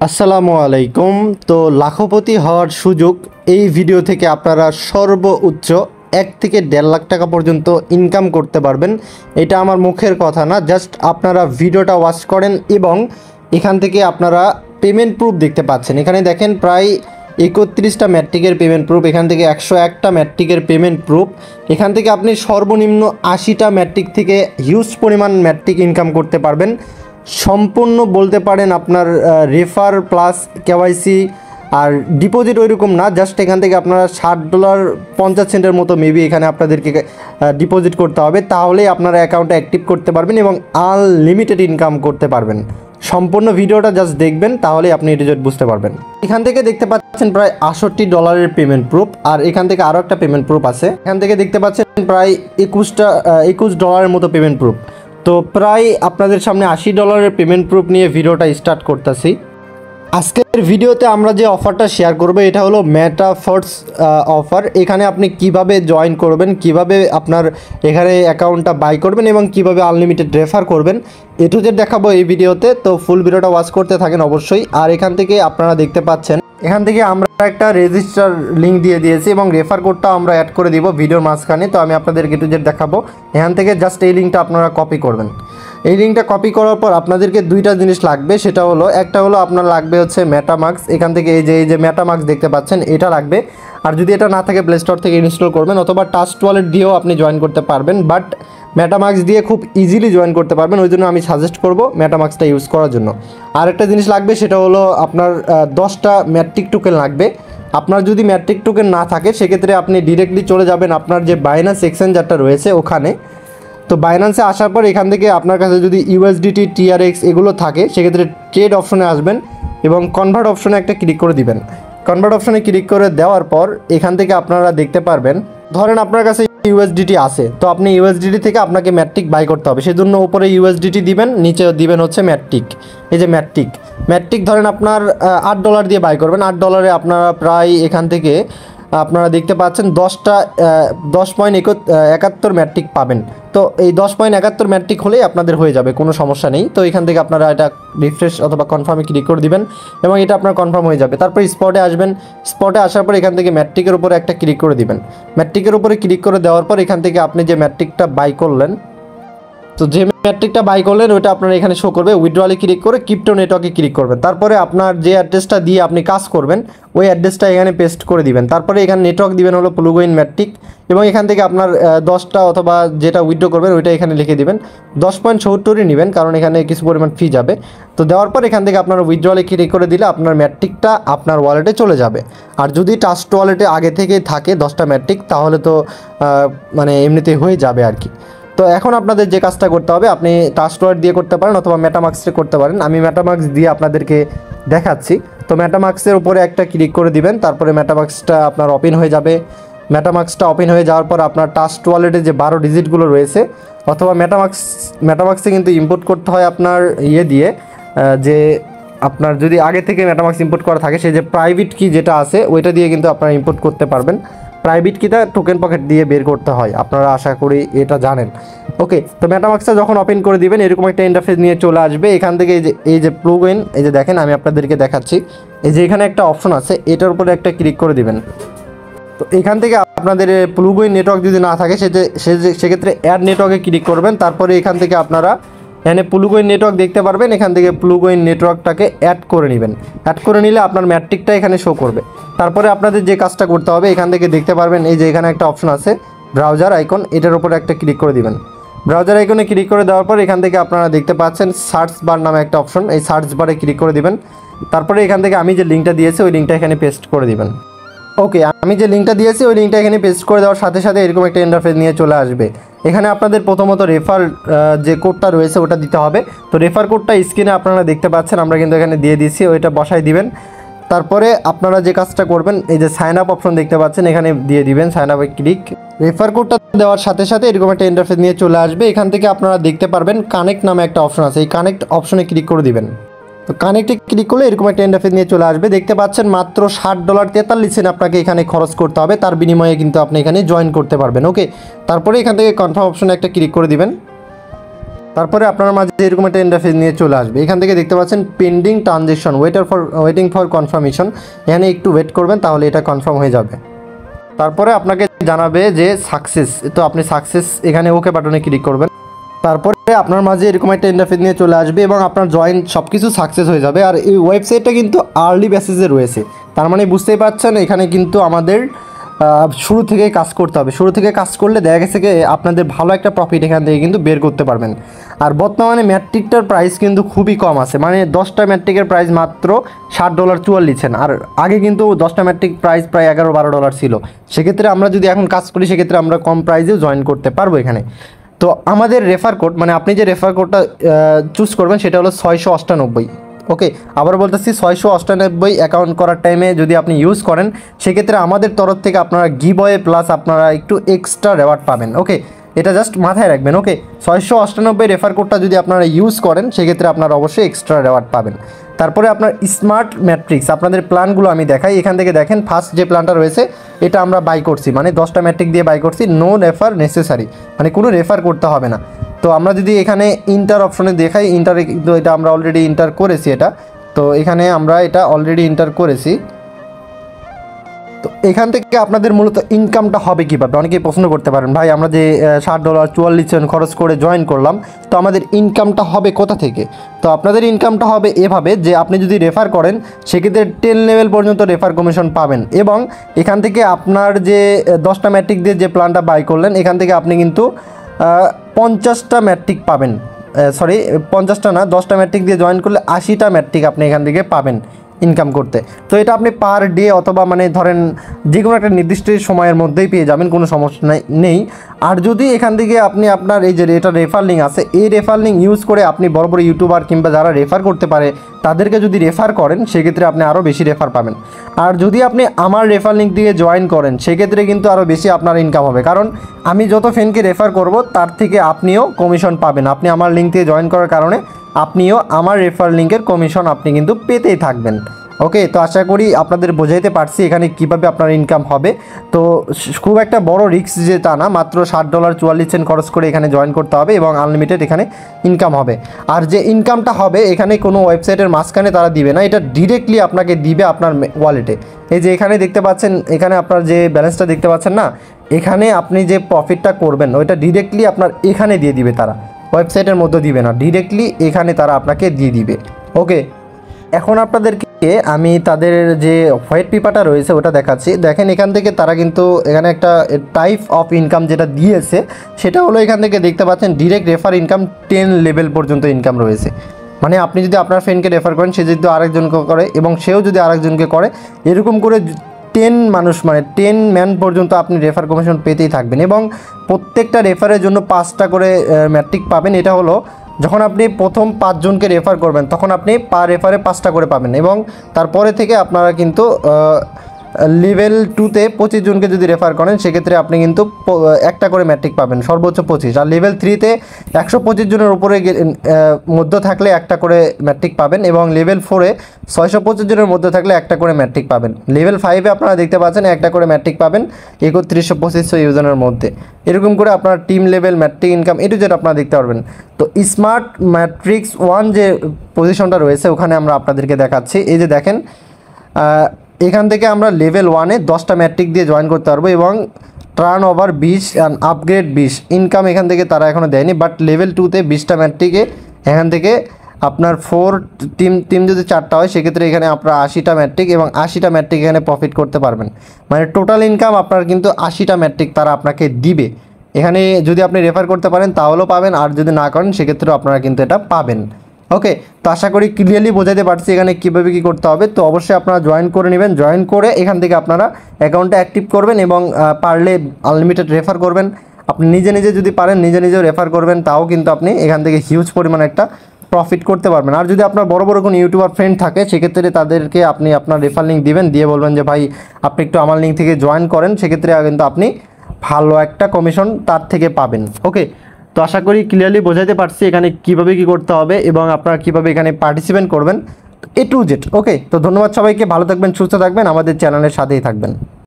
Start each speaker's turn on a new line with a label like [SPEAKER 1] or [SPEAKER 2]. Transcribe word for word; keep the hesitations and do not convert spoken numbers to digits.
[SPEAKER 1] আসসালামু আলাইকুম। তো লাখপতি হওয়ার সুযোগ এই ভিডিও থেকে আপনারা সর্বোচ্চ এক থেকে দেড় লাখ টাকা পর্যন্ত ইনকাম করতে পারবেন। এটা আমার মুখের কথা না, জাস্ট আপনারা ভিডিওটা ওয়াচ করেন এবং এখান থেকে আপনারা পেমেন্ট প্রুফ দেখতে পাচ্ছেন। এখানে দেখেন প্রায় একত্রিশটা ম্যাট্রিকের পেমেন্ট প্রুফ, এখান থেকে একশো একটা ম্যাট্রিকের পেমেন্ট প্রুফ। এখান থেকে আপনি সর্বনিম্ন আশিটা ম্যাট্রিক থেকে হিউজ পরিমাণ ম্যাট্রিক ইনকাম করতে পারবেন। সম্পূর্ণ বলতে পারেন আপনার রেফার প্লাস কেওয়াইসি আর ডিপোজিট ওইরকম না, জাস্ট এখান থেকে আপনারা ষাট ডলার পঞ্চাশ সেন্টের মতো মেবি এখানে আপনাদেরকে ডিপোজিট করতে হবে, তাহলেই আপনারা অ্যাকাউন্টটা অ্যাক্টিভ করতে পারবেন এবং আনলিমিটেড ইনকাম করতে পারবেন। সম্পূর্ণ ভিডিওটা জাস্ট দেখবেন, তাহলেই আপনি এটা বুঝতে পারবেন। এখান থেকে দেখতে পাচ্ছেন প্রায় আটষট্টি ডলারের পেমেন্ট প্রুফ, আর এখান থেকে আরও একটা পেমেন্ট প্রুফ আছে। এখান থেকে দেখতে পাচ্ছেন প্রায় একুশটা একুশ ডলারের মতো পেমেন্ট প্রুফ। তো প্রায় আপনাদের সামনে আশি ডলারের পেমেন্ট প্রুফ নিয়ে ভিডিওটা স্টার্ট করতেছি। আজকের ভিডিওতে আমরা যে অফারটা শেয়ার করব এটা হলো মেটা ফোর্স অফার। এখানে আপনি কিভাবে জয়েন করবেন, কিভাবে আপনার এখানে অ্যাকাউন্টটা বাই করবেন এবং কিভাবে আনলিমিটেড রেফার করবেন, এ টু জেড দেখাবো এই ভিডিওতে। তো ফুল ভিডিওটা ওয়াচ করতে থাকেন অবশ্যই। আর এখান থেকে আপনারা দেখতে পাচ্ছেন এখান থেকে আমরা একটা রেজিস্টার লিঙ্ক দিয়ে দিয়েছি এবং রেফার কোডটাও আমরা অ্যাড করে দিব ভিডিওর মাঝখানে। তো আমি আপনাদের এ টু জেড দেখাবো। এখান থেকে জাস্ট এই লিঙ্কটা আপনারা কপি করবেন। এই লিঙ্কটা কপি করার পর আপনাদেরকে দুইটা জিনিস লাগবে, সেটা হলো একটা হলো আপনার লাগবে হচ্ছে মেটামাক্স। এখান থেকে এই যে এই যে মেটামাক্স দেখতে পাচ্ছেন এটা লাগবে, আর যদি এটা না থাকে প্লে স্টোর থেকে ইনস্টল করবেন, অথবা ট্রাস্ট ওয়ালেট দিয়েও আপনি জয়েন করতে পারবেন, বাট মেটামাক্স দিয়ে খুব ইজিলি জয়েন করতে পারবেন, ওই জন্য আমি সাজেস্ট করব মেটামাক্সটা ইউজ করার জন্য। আর একটা জিনিস লাগবে, সেটা হলো আপনার দশটা ম্যাট্রিক টোকেন লাগবে। আপনার যদি ম্যাট্রিক টোকেন না থাকে সেক্ষেত্রে আপনি ডিরেক্টলি চলে যাবেন আপনার যে বাইন্যান্স এক্সচেঞ্জারটা রয়েছে ওখানে। তো বাইন্যান্সে আসার পর এখান থেকে আপনার কাছে যদি ইউএসডিটি টিআরএক্স এগুলো থাকে সেক্ষেত্রে ট্রেড অপশনে আসবেন এবং কনভার্ট অপশনে একটা ক্লিক করে দিবেন। কনভার্ট অপশনে ক্লিক করে দেওয়ার পর এখান থেকে আপনারা দেখতে পারবেন, ধরেন আপনার কাছে ইউএসডিটি আছে, তো আপনি ইউএসডিটি থেকে আপনাকে ম্যাট্রিক বাই করতে হবে, সেজন্য উপরে ইউএসডিটি দিবেন, নিচে দিবেন হচ্ছে ম্যাট্রিক। এই যে ম্যাট্রিক ম্যাট্রিক ধরেন আপনার আট ডলার দিয়ে বাই করবেন। আট ডলারে আপনারা প্রায় এখান থেকে আপনারা দেখতে পাচ্ছেন দশটা দশ পয়েন্ট একাত্তর ম্যাট্রিক পাবেন। তো এই দশ পয়েন্ট একাত্তর ম্যাট্রিক হলেই আপনাদের হয়ে যাবে, কোনো সমস্যা নেই। তো এখান থেকে আপনারা এটা রিফ্রেশ অথবা কনফার্মে ক্লিক করে দিবেন এবং এটা আপনার কনফার্ম হয়ে যাবে। তারপর স্পটে আসবেন, স্পটে আসার পর এখান থেকে ম্যাট্রিকের উপরে একটা ক্লিক করে দিবেন। ম্যাট্রিকের উপরে ক্লিক করে দেওয়ার পর এখান থেকে আপনি যে ম্যাট্রিকটা বাই করলেন, তো যে ম্যাট্রিকটা বাই করলেন ওইটা আপনার এখানে শো করবে। উইথড্রলে ক্লিক করে ক্রিপ্টো নেটওয়ার্কে ক্লিক করবেন। তারপরে আপনার যে অ্যাড্রেসটা দিয়ে আপনি কাজ করবেন ওই অ্যাড্রেসটা এখানে পেস্ট করে দিবেন। তারপরে এখানে নেটওয়ার্ক দিবেন হলো প্লুগইন ম্যাট্রিক এবং এখান থেকে আপনার দশটা অথবা যেটা উইথড্র করবেন ওইটা এখানে লিখে দিবেন। দশ পয়েন্ট সত্তরই নেবেন, কারণ এখানে কিছু পরিমাণ ফি যাবে। তো দেওয়ার পর এখান থেকে আপনার উইথড্রলে ক্লিক করে দিলে আপনার ম্যাট্রিকটা আপনার ওয়ালেটে চলে যাবে। আর যদি ট্রাস্ট ওয়ালেটে আগে থেকে থাকে দশটা ম্যাট্রিক তাহলে তো মানে এমনিতেই হয়ে যাবে আর কি। তো এখন আপনাদের যে কাজটা করতে হবে, আপনি ট্রাস্ট ওয়ালেট দিয়ে করতে পারেন অথবা মেটামাক্সে করতে পারেন। আমি মেটামাক্স দিয়ে আপনাদেরকে দেখাচ্ছি। তো মেটামাক্সের উপরে একটা ক্লিক করে দিবেন, তারপরে মেটামাক্সটা আপনার ওপেন হয়ে যাবে। মেটামাক্সটা ওপেন হয়ে যাওয়ার পর আপনার ট্রাস্ট ওয়ালেটে যে বারো ডিজিটগুলো রয়েছে, অথবা মেটামাক্স মেটামাক্সে কিন্তু ইম্পোর্ট করতে হয় আপনার ইয়ে দিয়ে, যে আপনার যদি আগে থেকে মেটামাক্স ইম্পোর্ট করা থাকে সেই যে প্রাইভেট কি যেটা আছে ওইটা দিয়ে কিন্তু আপনারা ইম্পোর্ট করতে পারবেন। প্রাইভেট কিটা টোকেন পকেট দিয়ে বের করতে হয়, আপনারা আশা করি এটা জানেন। ওকে, তো মেটামাক্সটা যখন ওপেন করে দিবেন এরকম একটা ইন্টারফেস নিয়ে চলে আসবে। এখান থেকে এই যে এই যে প্লুগইন, এই যে দেখেন আমি আপনাদেরকে দেখাচ্ছি, এই যে এখানে একটা অপশন আছে এটার উপরে একটা ক্লিক করে দিবেন। তো এখান থেকে আপনাদের প্লুগইন নেটওয়ার্ক যদি না থাকে সে সেক্ষেত্রে অ্যাড নেটওয়ার্কে ক্লিক করবেন। তারপরে এখান থেকে আপনারা এখানে প্লুগইন নেটওয়ার্ক দেখতে পারবেন, এখান থেকে প্লুগইন নেটওয়ার্কটাকে অ্যাড করে নেবেন। অ্যাড করে নিলে আপনার ম্যাট্রিকটা এখানে শো করবে। তারপরে আপনাদের যে কাজটা করতে হবে, এখান থেকে দেখতে পারবেন এই যে এখানে একটা অপশন আছে ব্রাউজার আইকন, এটার উপরে একটা ক্লিক করে দিবেন। ব্রাউজার আইকনে ক্লিক করে দেওয়ার পর এখান থেকে আপনারা দেখতে পাচ্ছেন সার্চ বার নামে একটা অপশন, এই সার্চ বারে ক্লিক করে দিবেন। তারপরে এখান থেকে আমি যে লিঙ্কটা দিয়েছি ওই লিঙ্কটা এখানে পেস্ট করে দিবেন। ওকে, আমি যে লিঙ্কটা দিয়েছি ওই লিঙ্কটা এখানে পেস্ট করে দেওয়ার সাথে সাথে এরকম একটা ইন্টারফেস নিয়ে চলে আসবে। এখানে আপনাদের প্রথমত রেফার যে কোডটা রয়েছে ওটা দিতে হবে। তো রেফার কোডটা স্ক্রিনে আপনারা দেখতে পাচ্ছেন, আমরা কিন্তু এখানে দিয়ে দিয়েছি, ওইটা বসাই দিবেন। তারপরে আপনারা যে কাজটা করবেন, এই যে সাইন আপ অপশন দেখতে পাচ্ছেন এখানে দিয়ে দিবেন, সাইন আপে ক্লিক। রেফার কোডটা দেওয়ার সাথে সাথে এরকম একটা ইন্টারফেস নিয়ে চলে আসবে। এখান থেকে আপনারা দেখতে পারবেন কানেক্ট নামে একটা অপশন আছে, এই কানেক্ট অপশনে ক্লিক করে দিবেন। তো কানেক্টে ক্লিক করলে এরকম একটা ইন্টারফেস নিয়ে চলে আসবে। দেখতে পাচ্ছেন মাত্র ষাট ডলার তেতাল্লিশ সেন্ট আপনাকে এখানে খরচ করতে হবে, তার বিনিময়ে কিন্তু আপনি এখানে জয়েন করতে পারবেন। ওকে, তারপরে এখান থেকে কনফার্ম অপশনে একটা ক্লিক করে দিবেন। তারপরে আপনার মাঝে এরকম একটা ইন্টারফেস নিয়ে চলে আসবে। এখান থেকে দেখতে পাচ্ছেন pending transaction, waiter for waiting for confirmation, এখানে একটু ওয়েট করবেন তাহলে এটা কনফার্ম হয়ে যাবে। তারপরে আপনাকে জানাবে যে সাকসেস, তো আপনি সাকসেস এখানে ওকে বাটনে ক্লিক করবেন। তারপরে আপনার মাঝে এরকম একটা ইন্টারফেস নিয়ে চলে আসবে এবং আপনার জয়েন সব কিছু সাকসেস হয়ে যাবে। আর এই ওয়েবসাইটটা কিন্তু আর্লি বেসিসে রয়েছে, তার মানে বুঝতেই পারছেন এখানে কিন্তু আমাদের শুরু থেকে কাজ করতে হবে। শুরু থেকে কাজ করলে দেখা গেছে কি আপনাদের ভালো একটা প্রফিট এখান থেকে কিন্তু বের করতে পারবেন। আর বর্তমানে ম্যাট্রিকটার প্রাইস কিন্তু খুবই কম আছে, মানে দশটা ম্যাট্রিকের প্রাইস মাত্র ষাট ডলার চুয়াল্লিশ সেন্ট। আর আগে কিন্তু দশটা ম্যাট্রিক প্রাইস প্রায় এগারো বারো ডলার ছিল। সেক্ষেত্রে আমরা যদি এখন কাজ করি সেক্ষেত্রে আমরা কম প্রাইসেও জয়েন করতে পারবো এখানে। তো আমাদের রেফার কোড, মানে আপনি যে রেফার কোডটা চুজ করবেন সেটা হলো ছয়শো অষ্টানব্বই। ওকে, আবার বলতেছি ছয়শো অষ্টানব্বই অ্যাকাউন্ট করার টাইমে যদি আপনি ইউজ করেন সেক্ষেত্রে আমাদের তরফ থেকে আপনারা গিভওয়ে প্লাস আপনারা একটু এক্সট্রা রেওয়ার্ড পাবেন। ওকে, এটা জাস্ট মাথায় রাখবেন। ওকে, ছয়শো অষ্টানব্বই রেফার কোডটা যদি আপনারা ইউজ করেন সেক্ষেত্রে আপনারা অবশ্যই এক্সট্রা রেওয়ার্ড পাবেন। তারপরে আপনার স্মার্ট ম্যাট্রিক্স, আপনাদের প্ল্যানগুলো আমি দেখাই। এখান থেকে দেখেন ফার্স্ট যে প্ল্যানটা রয়েছে এটা আমরা বাই করছি, মানে দশটা ম্যাট্রিক দিয়ে বাই করছি, নো রেফার নেসেসারি, মানে কোনো রেফার করতে হবে না। তো আমরা যদি এখানে ইন্টার অপশনে দেখাই, ইন্টারে কিন্তু এটা আমরা অলরেডি ইন্টার করেছি এটা, তো এখানে আমরা এটা অলরেডি ইন্টার করেছি। তো এখান থেকে আপনাদের মূলত ইনকামটা হবে কীভাবে অনেকেই প্রশ্ন করতে পারেন, ভাই আমরা যে ষাট ডলার চুয়াল্লিশ সেন্ট খরচ করে জয়েন করলাম, তো আমাদের ইনকামটা হবে কোথা থেকে? তো আপনাদের ইনকামটা হবে এভাবে যে আপনি যদি রেফার করেন সেক্ষেত্রে টেন লেভেল পর্যন্ত রেফার কমিশন পাবেন এবং এখান থেকে আপনার যে দশটা ম্যাট্রিক দিয়ে যে প্ল্যানটা বাই করলেন এখান থেকে আপনি কিন্তু পঞ্চাশটা ম্যাট্রিক পাবেন, সরি পঞ্চাশটা না, দশটা ম্যাট্রিক দিয়ে জয়েন করলে আশিটা ম্যাট্রিক আপনি এখান থেকে পাবেন ইনকাম করতে। তো এটা আপনি পার ডে অথবা মানে ধরেন যে কোনো একটা নির্দিষ্ট সময়ের মধ্যেই পেয়ে যাবেন, কোনো সমস্যা নেই। আর যদি এখান থেকে আপনি আপনার এই যে এটা রেফার লিঙ্ক আছে, এই রেফার লিঙ্ক ইউজ করে আপনি বড় বড় ইউটিউবার কিংবা যারা রেফার করতে পারে তাদেরকে যদি রেফার করেন সেক্ষেত্রে আপনি আরও বেশি রেফার পাবেন। আর যদি আপনি আমার রেফার লিঙ্ক দিয়ে জয়েন করেন সেক্ষেত্রে কিন্তু আরও বেশি আপনার ইনকাম হবে, কারণ আমি যত ফ্রেন্ডকে রেফার করব তার থেকে আপনিও কমিশন পাবেন। আপনি আমার লিঙ্ক দিয়ে জয়েন করার কারণে আপনিও আমার রেফার লিঙ্কের কমিশন আপনি কিন্তু পেতেই থাকবেন। ওকে, তো আশা করি আপনাদের বোঝাইতে পারছি এখানে কিভাবে আপনার ইনকাম হবে। তো খুব একটা বড় রিস্ক যে তা না, মাত্র ষাট ডলার চুয়াল্লিশ সেন্ট খরচ করে এখানে জয়েন করতে হবে এবং আনলিমিটেড এখানে ইনকাম হবে। আর যে ইনকামটা হবে এখানে কোনো ওয়েবসাইটের মাঝখানে তারা দিবে না, এটা ডিরেক্টলি আপনাকে দিবে আপনার ওয়ালেটে। এই যে এখানে দেখতে পাচ্ছেন, এখানে আপনার যে ব্যালেন্সটা দেখতে পাচ্ছেন না, এখানে আপনি যে প্রফিটটা করবেন ওইটা ডিরেক্টলি আপনার এখানে দিয়ে দিবে তারা, ওয়েবসাইটের মধ্যে দিবে না, ডিরেক্টলি এখানে তারা আপনাকে দিয়ে দিবে। ওকে, এখন আপনাদেরকে আমি তাদের যে হোয়াইট পেপারটা রয়েছে ওটা দেখাচ্ছি। দেখেন এখান থেকে তারা কিন্তু এখানে একটা টাইপ অফ ইনকাম যেটা দিয়েছে সেটা হলো এখান থেকে দেখতে পাচ্ছেন direct refer income ten level পর্যন্ত ইনকাম রয়েছে। মানে আপনি যদি আপনার ফ্রেন্ডকে রেফার করেন সে যদি আরেকজনকে করে এবং সেও যদি আরেকজনকে করে, এরকম করে টেন মানুষ মানে টেন ম্যান পর্যন্ত আপনি রেফার কমিশন পেতেই থাকবেন এবং প্রত্যেকটা রেফারের জন্য পাঁচটা করে ম্যাট্রিক পাবেন। এটা হলো যখন আপনি প্রথম পাঁচজনকে রেফার করবেন তখন আপনি পার রেফারে পাঁচটা করে পাবেন এবং তারপরে থেকে আপনারা কিন্তু লেভেল টুতে পঁচিশ জনকে যদি রেফার করেন সেক্ষেত্রে আপনি কিন্তু একটা করে ম্যাট্রিক পাবেন, সর্বোচ্চ পঁচিশ। আর লেভেল থ্রিতে একশো পঁচিশ জনের উপরে মধ্যে থাকলে একটা করে ম্যাট্রিক পাবেন এবং লেভেল ফোরে ছয়শো পঁচিশ জনের মধ্যে থাকলে একটা করে ম্যাট্রিক পাবেন। লেভেল ফাইভে আপনারা দেখতে পাচ্ছেন একটা করে ম্যাট্রিক পাবেন একত্রিশশো পঁচিশশো ইউজারের মধ্যে। এরকম করে আপনার টিম লেভেল ম্যাট্রিক ইনকাম এটু যেটা আপনারা দেখতে পারবেন। তো স্মার্ট ম্যাট্রিক্স ওয়ান যে পজিশনটা রয়েছে ওখানে আমরা আপনাদেরকে দেখাচ্ছি। এই যে দেখেন এখান থেকে আমরা লেভেল ওয়ানে দশটা ম্যাট্রিক দিয়ে জয়েন করতে পারবো এবং টার্ন ওভার বিশ অ্যান্ড আপগ্রেড বিশ ইনকাম এখান থেকে তারা এখনও দেয়নি, বাট লেভেল টুতে বিশটা ম্যাট্রিকে এখান থেকে আপনার ফোর টিম টিম যদি চারটা হয় সেক্ষেত্রে এখানে আপনার আশিটা ম্যাট্রিক এবং আশিটা ম্যাট্রিক এখানে প্রফিট করতে পারবেন। মানে টোটাল ইনকাম আপনার কিন্তু আশিটা ম্যাট্রিক তারা আপনাকে দিবে। এখানে যদি আপনি রেফার করতে পারেন তাহলেও পাবেন, আর যদি না করেন সেক্ষেত্রেও আপনারা কিন্তু এটা পাবেন। ওকে, তো আশা করি ক্লিয়ারলি বোঝাতে পারছি এখানে কীভাবে কী করতে হবে। তো অবশ্যই আপনারা জয়েন করে নেবেন, জয়েন করে এখান থেকে আপনারা অ্যাকাউন্টটা অ্যাক্টিভ করবেন এবং পারলে আনলিমিটেড রেফার করবেন। আপনি নিজে নিজে যদি পারেন নিজে নিজেও রেফার করবেন, তাও কিন্তু আপনি এখান থেকে হিউজ পরিমাণে একটা প্রফিট করতে পারবেন। আর যদি আপনার বড় বড় কোনো ইউটিউবার ফ্রেন্ড থাকে সেক্ষেত্রে তাদেরকে আপনি আপনার রেফার লিঙ্ক দিবেন, দিয়ে বলবেন যে ভাই আপনি একটু আমার লিঙ্ক থেকে জয়েন করেন, সেক্ষেত্রে কিন্তু আপনি ভালো একটা কমিশন তার থেকে পাবেন। ওকে, তো আশা করি ক্লিয়ারলি বোঝাতে পারছি এখানে কীভাবে কী করতে হবে এবং আপনারা কীভাবে এখানে পার্টিসিপেট করবেন এ টু জেড। ওকে, তো ধন্যবাদ সবাইকে, ভালো থাকবেন, সুস্থ থাকবেন, আমাদের চ্যানেলের সাথেই থাকবেন।